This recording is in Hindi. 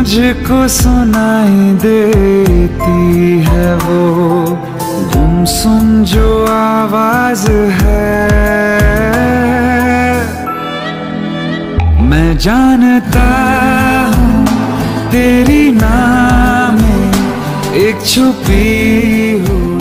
मुझको सुनाई देती है वो गुमसुम जो आवाज है। मैं जानता हूँ तेरी नाम में एक छुपी हुई